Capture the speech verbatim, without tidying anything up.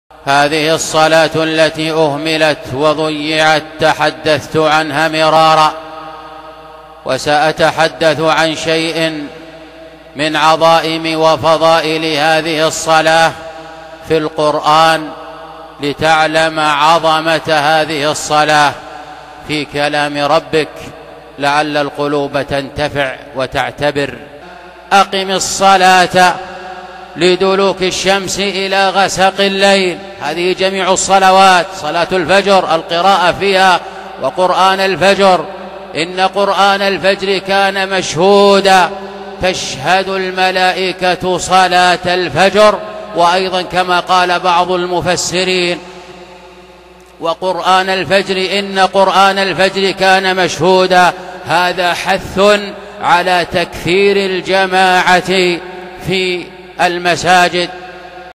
هذه الصلاة التي أهملت وضيعت تحدثت عنها مرارا، وسأتحدث عن شيء من عظائم وفضائل هذه الصلاة في القرآن لتعلم عظمة هذه الصلاة في كلام ربك، لعل القلوب تنتفع وتعتبر. أقم الصلاة لدلوك الشمس إلى غسق الليل، هذه جميع الصلوات، صلاة الفجر القراءة فيها وقرآن الفجر، إن قرآن الفجر كان مشهودا، تشهد الملائكة صلاة الفجر. وأيضا كما قال بعض المفسرين وقرآن الفجر إن قرآن الفجر كان مشهودا، هذا حث على تكثير الجماعة في المساجد